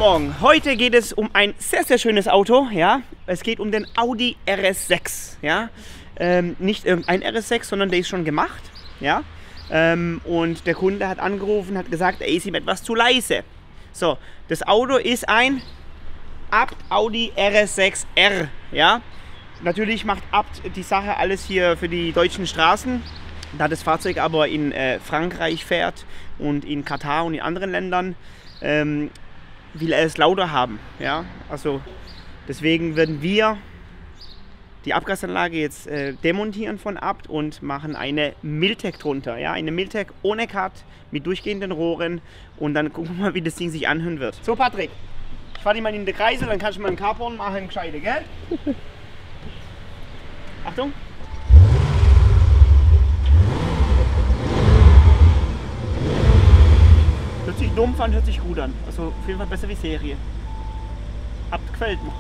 Morgen. Heute geht es um ein sehr, sehr schönes Auto. Ja? Es geht um den Audi RS6. Ja? Nicht irgendein RS6, sondern der ist schon gemacht. Ja? Und der Kunde hat angerufen, hat gesagt, er ist ihm etwas zu leise. So, das Auto ist ein Abt Audi RS6R. Ja? Natürlich macht Abt die Sache alles hier für die deutschen Straßen. Da das Fahrzeug aber in Frankreich fährt und in Katar und in anderen Ländern, will er es lauter haben. Ja? Also deswegen werden wir die Abgasanlage jetzt demontieren von Abt und machen eine Milltec drunter. Ja? Eine Milltec ohne Cut mit durchgehenden Rohren und dann gucken wir mal, wie das Ding sich anhören wird. So Patrick, ich fahre dich mal in die Kreise, dann kannst du mal einen Carporn machen, gescheite, gell? Achtung! Hört sich dumpf an, hört sich gut an. Also auf jeden Fall besser wie Serie. Abt gefällt mir.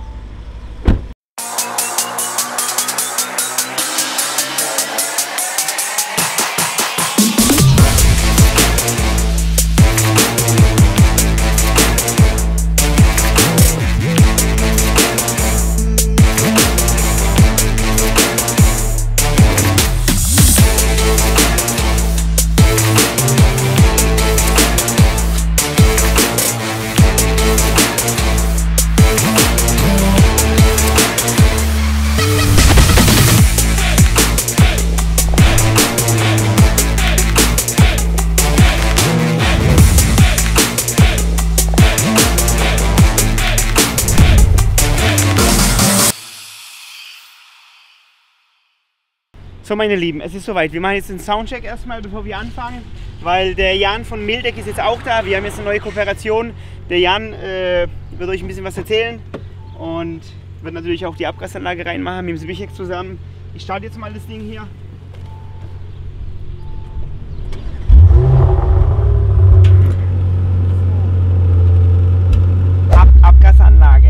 So meine Lieben, es ist soweit. Wir machen jetzt den Soundcheck erstmal, bevor wir anfangen, weil der Jan von Milltec ist jetzt auch da. Wir haben jetzt eine neue Kooperation. Der Jan wird euch ein bisschen was erzählen und wird natürlich auch die Abgasanlage reinmachen mit dem Zwischek zusammen. Ich starte jetzt mal das Ding hier. Abgasanlage.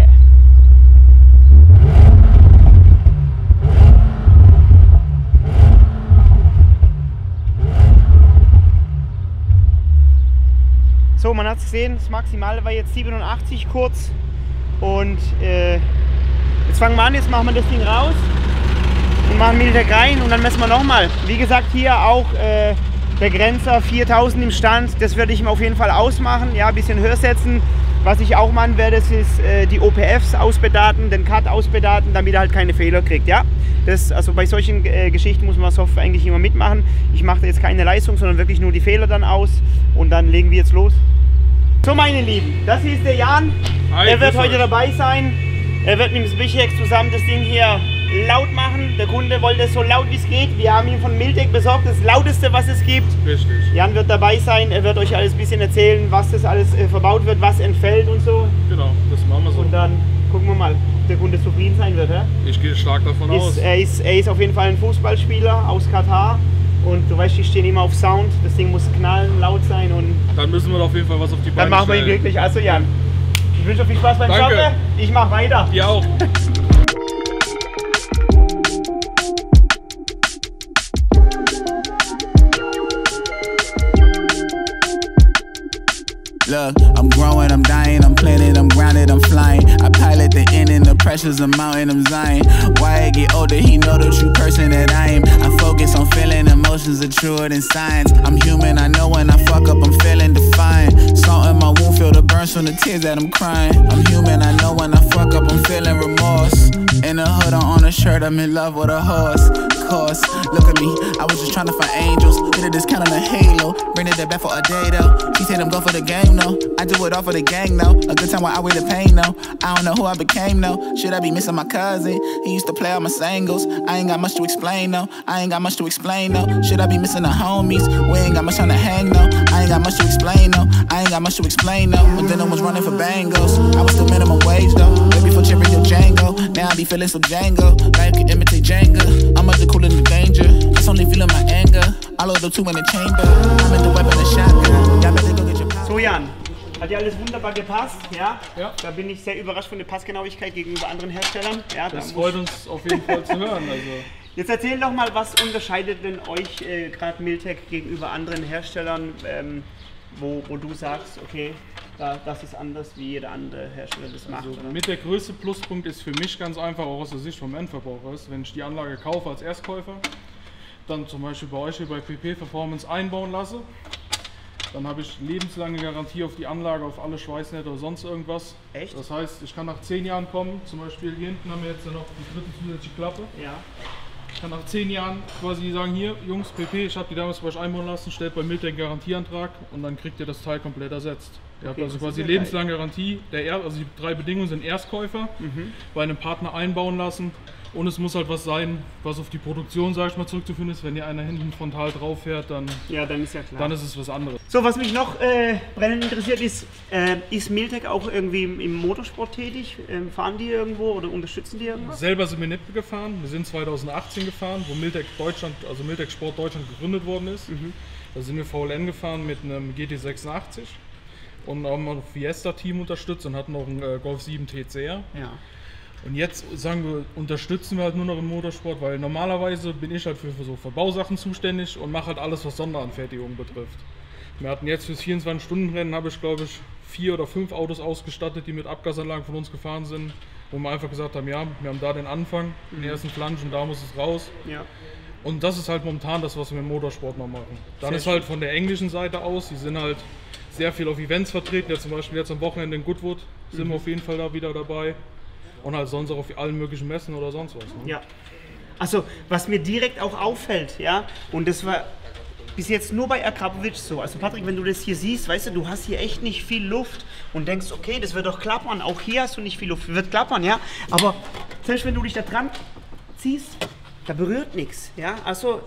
So, man hat es gesehen, das Maximale war jetzt 87 kurz und jetzt fangen wir an, jetzt machen wir das Ding raus und machen Milltec rein und dann messen wir nochmal. Wie gesagt, hier auch der Grenzer 4000 im Stand, das werde ich mir auf jeden Fall ausmachen, ja, ein bisschen höher setzen. Was ich auch machen werde, das ist die OPFs ausbedaten, den Cut ausbedaten, damit er halt keine Fehler kriegt, ja. Also bei solchen Geschichten muss man Software eigentlich immer mitmachen. Ich mache da jetzt keine Leistung, sondern wirklich nur die Fehler dann aus und dann legen wir jetzt los. So meine Lieben, das hier ist der Jan. Hi, er wird heute dabei sein. Er wird mit dem Zwischek zusammen das Ding hier laut machen. Der Kunde wollte es so laut wie es geht. Wir haben ihm von Milltec besorgt, das lauteste was es gibt. Richtig. Jan wird dabei sein, er wird euch alles ein bisschen erzählen, was das alles verbaut wird, was entfällt und so. Genau, das machen wir so. Und dann gucken wir mal, ob der Kunde zufrieden sein wird. Ja? Ich gehe stark davon aus. Er ist auf jeden Fall ein Fußballspieler aus Katar. Und du weißt, die stehen immer auf Sound, das Ding muss knallen, laut sein und... Dann müssen wir auf jeden Fall was auf die Beine stellen. Dann machen wir ihn glücklich. Also Jan, ich wünsche euch viel Spaß beim Schaffen. Ich mache weiter. Ihr auch. Look, I'm growing, I'm dying, I'm planted, I'm grounded, I'm flying. I pilot the end and the pressure's a mountain, I'm Zion. Why I get older, he know the true person that I am. I focus on feeling emotions are truer than science. I'm human, I know when I fuck up, I'm feeling defiant. Salt in my wound, feel the burns from the tears that I'm crying. I'm human, I know when I fuck up, I'm feeling remorse. In the hood, on a shirt, I'm in love with a horse. Course, look at me, I was just trying to find angels. Hit a discount on a halo, bring it back for a day though. She said I'm go for the game though, I do it all for the gang though. A good time while I wear the pain though. I don't know who I became though. Should I be missing my cousin? He used to play all my singles. I ain't got much to explain though. I ain't got much to explain though. Should I be missing the homies? We ain't got much on the hang though. I ain't got much to explain though. I ain't got much to explain though. But then I was running for bangles. I was still minimum wage though. Baby for Cheerio Django. Now I be feeling so Django. Life can imitate Jenga. I'm at the cool in the danger. It's only feeling my anger. I load up two in the chamber. I'm in the weapon and shotgun. Y'all better go get your power. So Jan, hat ja alles wunderbar gepasst, ja? Ja. Da bin ich sehr überrascht von der Passgenauigkeit gegenüber anderen Herstellern. Ja, das freut uns auf jeden Fall zu hören. Also. Jetzt erzähl doch mal, was unterscheidet denn euch gerade Milltec gegenüber anderen Herstellern, wo du sagst, okay, das ist anders, wie jeder andere Hersteller das macht. Also oder? mit der größte Pluspunkt ist für mich ganz einfach, auch aus der Sicht vom Endverbraucher ist, wenn ich die Anlage kaufe als Erstkäufer, dann zum Beispiel bei euch hier bei PP Performance einbauen lasse, dann habe ich lebenslange Garantie auf die Anlage, auf alle Schweißnähte oder sonst irgendwas. Echt? Das heißt, ich kann nach 10 Jahren kommen, zum Beispiel hier hinten haben wir jetzt ja noch die dritte zusätzliche Klappe. Ja. Ich kann nach 10 Jahren quasi sagen, hier Jungs, PP, ich habe die damals bei euch einbauen lassen, stellt bei Miltec einen Garantieantrag und dann kriegt ihr das Teil komplett ersetzt. Ihr habt also quasi lebenslange Garantie, also die 3 Bedingungen sind Erstkäufer, bei einem Partner einbauen lassen und es muss halt was sein, was auf die Produktion, sag ich mal, zurückzuführen ist. Wenn hier einer hinten frontal drauf fährt, dann ist ja klar. Dann ist es was anderes. So, was mich noch brennend interessiert ist Miltec auch irgendwie im Motorsport tätig? Fahren die irgendwo oder unterstützen die irgendwas? Selber sind wir nicht gefahren, wir sind 2018 gefahren, wo Miltec Deutschland, also Miltec Sport Deutschland gegründet worden ist. Da sind wir VLN gefahren mit einem GT86 und haben ein Fiesta-Team unterstützt und hatten noch einen Golf 7 TCR. Ja. Und jetzt sagen wir, unterstützen wir halt nur noch im Motorsport, weil normalerweise bin ich halt für so Verbausachen zuständig und mache halt alles, was Sonderanfertigung betrifft. Wir hatten jetzt fürs 24-Stunden-Rennen, habe ich glaube ich 4 oder 5 Autos ausgestattet, die mit Abgasanlagen von uns gefahren sind, wo wir einfach gesagt haben, ja, wir haben da den Anfang, den ersten Flansch und da muss es raus. Ja. Und das ist halt momentan das, was wir im Motorsport noch machen. Dann ist halt von der englischen Seite aus, die sind halt sehr viel auf Events vertreten, ja, zum Beispiel jetzt am Wochenende in Goodwood sind wir auf jeden Fall da wieder dabei. Und halt sonst auch auf allen möglichen Messen oder sonst was. Ne? Ja. Also, was mir direkt auch auffällt, ja, und das war bis jetzt nur bei Akrapovic so. Also Patrick, wenn du das hier siehst, weißt du, du hast hier echt nicht viel Luft und denkst, okay, das wird doch klappern. Auch hier hast du nicht viel Luft, wird klappern, ja. Aber selbst wenn du dich da dran ziehst, da berührt nichts, ja. Also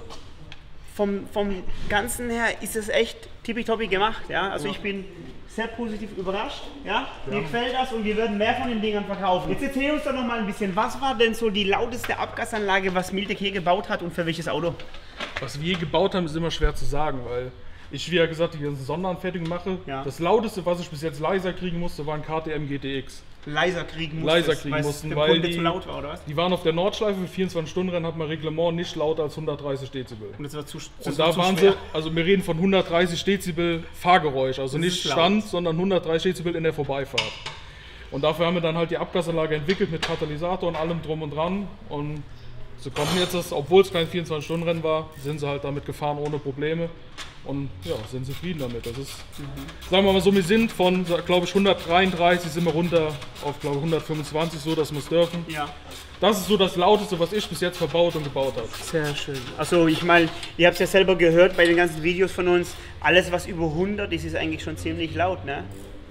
vom Ganzen her ist es echt tippitoppi gemacht, ja. Also ich bin sehr positiv überrascht, ja? Mir gefällt das und wir werden mehr von den Dingern verkaufen. Jetzt erzähl uns doch noch mal ein bisschen, was war denn so die lauteste Abgasanlage, was Miltec hier gebaut hat und für welches Auto? Was wir gebaut haben, ist immer schwer zu sagen, weil ich, wie ja gesagt, die ganze Sonderanfertigung mache. Ja. Das lauteste, was ich bis jetzt leiser kriegen musste, war ein KTM GTX. Leiser kriegen mussten, weil die, zu laut war, oder was? Die waren auf der Nordschleife, für 24-Stunden-Rennen hat man Reglement nicht lauter als 130 Dezibel. Und das war zu Und da waren sie, also wir reden von 130 Dezibel Fahrgeräusch, also nicht Stand, sondern 130 Dezibel in der Vorbeifahrt. Und dafür haben wir dann halt die Abgasanlage entwickelt mit Katalysator und allem drum und dran. Und so konnten jetzt das, obwohl es kein 24-Stunden-Rennen war, sind sie halt damit gefahren ohne Probleme. Und ja, sind zufrieden damit. Das ist, sagen wir mal so, wir sind von, glaube ich, 133 sind wir runter auf, glaube ich, 125, so dass wir es dürfen. Ja. Das ist so das Lauteste, was ich bis jetzt verbaut und gebaut habe. Sehr schön. Also ich meine, ihr habt es ja selber gehört bei den ganzen Videos von uns, alles was über 100 ist, ist eigentlich schon ziemlich laut, ne?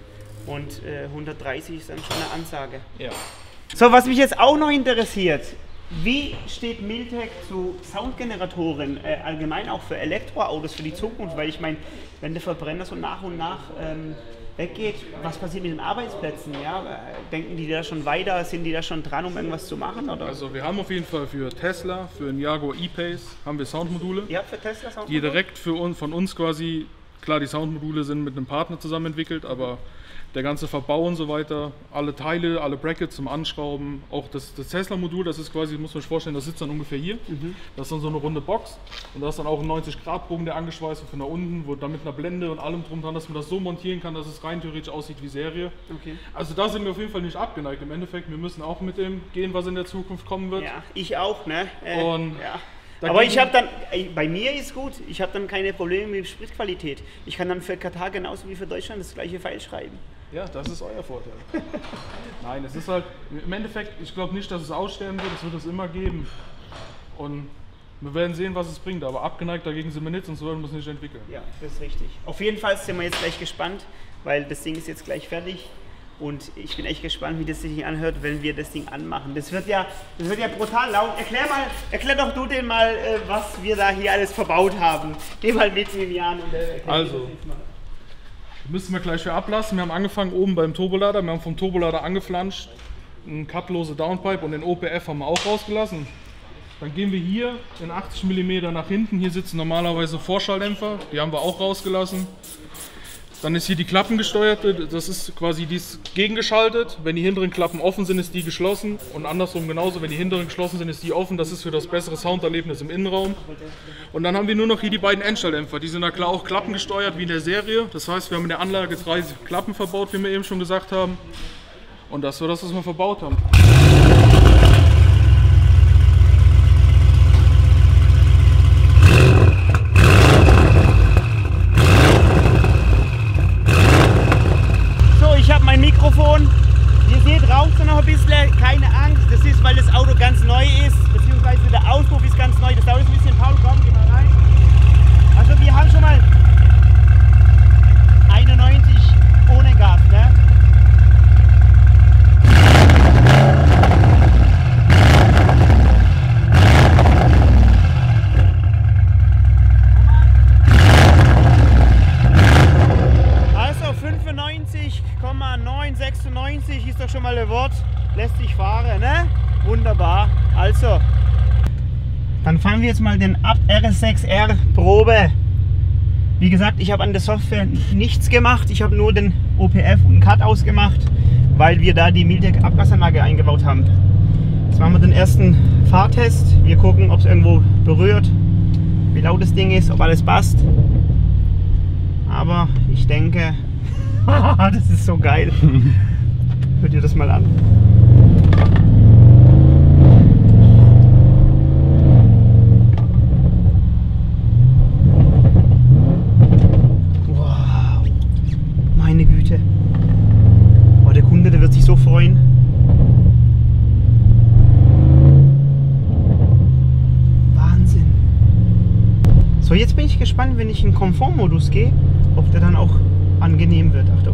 Und 130 ist dann schon eine Ansage. Ja. So, was mich jetzt auch noch interessiert, wie steht Miltec zu Soundgeneratoren, allgemein auch für Elektroautos für die Zukunft? Weil ich meine, wenn der Verbrenner so nach und nach weggeht, was passiert mit den Arbeitsplätzen? Ja? Denken die da schon weiter? Sind die da schon dran, um irgendwas zu machen? Oder? Also wir haben auf jeden Fall für Tesla, für den Jaguar E-Pace, haben wir Soundmodule. Ihr habt für Tesla Soundmodule? Die direkt für uns, von uns quasi, klar die Soundmodule sind mit einem Partner zusammen entwickelt, aber der ganze Verbau und so weiter, alle Teile, alle Brackets zum Anschrauben, auch das Tesla-Modul, das ist quasi, muss man sich vorstellen, das sitzt dann ungefähr hier. Das ist dann so eine runde Box und da ist dann auch ein 90-Grad-Bogen, der angeschweißt wird von da unten, wo dann mit einer Blende und allem drum dran, dass man das so montieren kann, dass es rein theoretisch aussieht wie Serie. Okay. Also da sind wir auf jeden Fall nicht abgeneigt. Im Endeffekt, wir müssen auch mit dem gehen, was in der Zukunft kommen wird. Ja, ich auch, ne? Und ja. Aber ich habe dann, bei mir ist gut, ich habe dann keine Probleme mit Spritqualität. Ich kann dann für Katar genauso wie für Deutschland das gleiche File schreiben. Ja, das ist euer Vorteil. Nein, es ist halt, im Endeffekt, ich glaube nicht, dass es aussterben wird, es wird es immer geben. Und wir werden sehen, was es bringt, aber abgeneigt dagegen sind wir nicht, sonst würden wir es nicht entwickeln. Ja, das ist richtig. Auf jeden Fall sind wir jetzt gleich gespannt, weil das Ding ist jetzt gleich fertig. Und ich bin echt gespannt, wie das sich anhört, wenn wir das Ding anmachen. Das wird ja brutal laut. Erklär doch du denen mal, was wir da hier alles verbaut haben. Geh mal mit in den Jahren und also, müssen wir gleich wieder ablassen. Wir haben angefangen oben beim Turbolader. Wir haben vom Turbolader angeflanscht, eine cutlose Downpipe und den OPF haben wir auch rausgelassen. Dann gehen wir hier in 80 mm nach hinten. Hier sitzen normalerweise Vorschalldämpfer, die haben wir auch rausgelassen. Dann ist hier die klappengesteuerte, das ist quasi, die ist gegengeschaltet. Wenn die hinteren Klappen offen sind, ist die geschlossen. Und andersrum genauso, wenn die hinteren geschlossen sind, ist die offen. Das ist für das bessere Sounderlebnis im Innenraum. Und dann haben wir nur noch hier die beiden Endstelldämpfer. Die sind da klar auch klappengesteuert wie in der Serie. Das heißt, wir haben in der Anlage 3 Klappen verbaut, wie wir eben schon gesagt haben. Und das war das, was wir verbaut haben. Ich habe mein Mikrofon. Ihr seht, raucht es noch ein bisschen. Keine Angst, das ist, weil das Auto ganz neu ist, beziehungsweise der Auspuff ist ganz neu. Das dauert ein bisschen. Paul, komm, geh mal rein. Also wir haben schon mal 91 ohne Gas, ne? Also 95,996 ist doch schon mal ein Wort. Lässt sich fahren, ne? Wunderbar. Also, dann fahren wir jetzt mal den Abt RS6R Probe. Wie gesagt, ich habe an der Software nichts gemacht. Ich habe nur den OPF und den Cut ausgemacht, weil wir da die Miltec Abgasanlage eingebaut haben. Jetzt machen wir den ersten Fahrtest. Wir gucken, ob es irgendwo berührt, wie laut das Ding ist, ob alles passt. Aber ich denke, das ist so geil. Hört ihr das mal an? Wow, meine Güte. Oh, der Kunde, der wird sich so freuen. Wahnsinn. So, jetzt bin ich gespannt, wenn ich in Komfortmodus gehe, ob der dann auch angenehm wird. Achtung.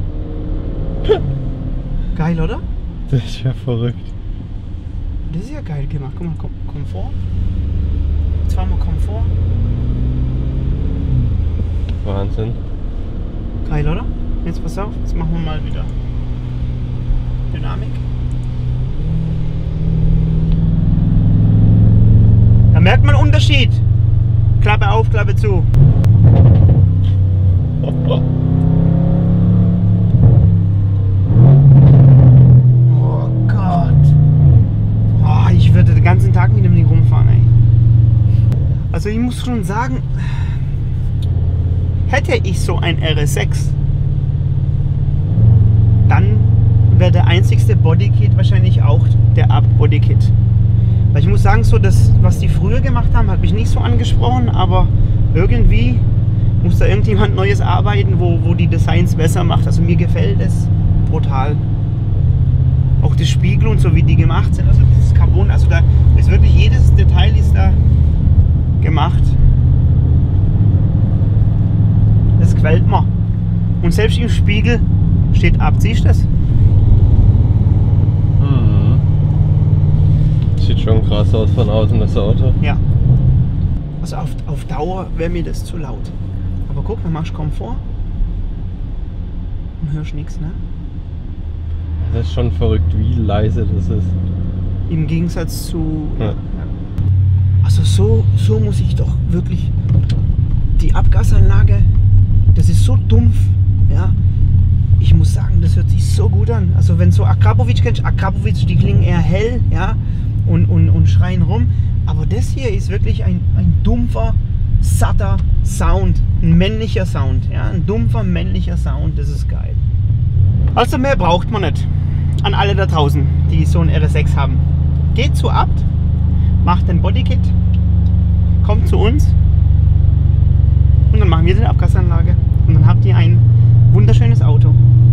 Geil, oder? Das ist ja verrückt. Das ist ja geil gemacht. Guck mal, Komfort. Jetzt fahren wir Komfort. Wahnsinn. Geil, oder? Jetzt pass auf, jetzt machen wir mal wieder Dynamik. Da merkt man Unterschied. Klappe auf, Klappe zu. Oh Gott. Oh, ich würde den ganzen Tag mit dem Ding rumfahren, ey. Also ich muss schon sagen, hätte ich so ein RS6, dann wäre der einzigste Bodykit wahrscheinlich auch der Abt Bodykit. Weil ich muss sagen, so das, was die früher gemacht haben, hat mich nicht so angesprochen, aber irgendwie muss da irgendjemand Neues arbeiten, wo die Designs besser macht. Also mir gefällt es brutal. Auch das Spiegel und so, wie die gemacht sind, also das Carbon, also da ist wirklich jedes Detail ist da gemacht. Das gefällt mir. Und selbst im Spiegel steht Abt, siehst du das? Mhm. Sieht schon krass aus von außen, das Auto. Ja. Also auf Dauer wäre mir das zu laut. Aber guck, dann machst du Komfort und hörst nichts, ne? Das ist schon verrückt, wie leise das ist. Im Gegensatz zu... Ja. Also so muss ich doch wirklich... Die Abgasanlage, das ist so dumpf, ja. Ich muss sagen, das hört sich so gut an. Also wenn so Akrapovic kennst, Akrapovic, die klingen eher hell, ja, und schreien rum. Aber das hier ist wirklich ein dumpfer, satter Sound, ein männlicher Sound, ja, ein dumpfer männlicher Sound, das ist geil. Also mehr braucht man nicht. An alle da draußen, die so ein RS6 haben. Geht zu Abt, macht den Bodykit, kommt zu uns und dann machen wir die Abgasanlage. Und dann habt ihr ein wunderschönes Auto.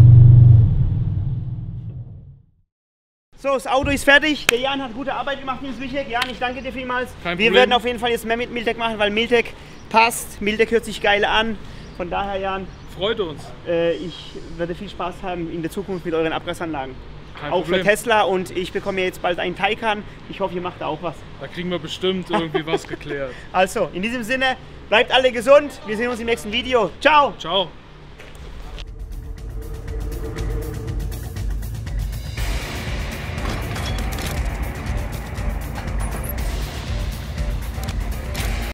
So, das Auto ist fertig. Der Jan hat gute Arbeit gemacht, Nils Wichek. Jan, ich danke dir vielmals. Kein Wir Problem. werden auf jeden Fall jetzt mehr mit Miltec machen, weil Miltec passt. Miltec hört sich geil an. Von daher, Jan, Freut uns. ich werde viel Spaß haben in der Zukunft mit euren Abgasanlagen. Kein Auch Problem. für Tesla, und ich bekomme jetzt bald einen Taycan. Ich hoffe, ihr macht da auch was. Da kriegen wir bestimmt irgendwie was geklärt. Also, in diesem Sinne, bleibt alle gesund. Wir sehen uns im nächsten Video. Ciao! Ciao.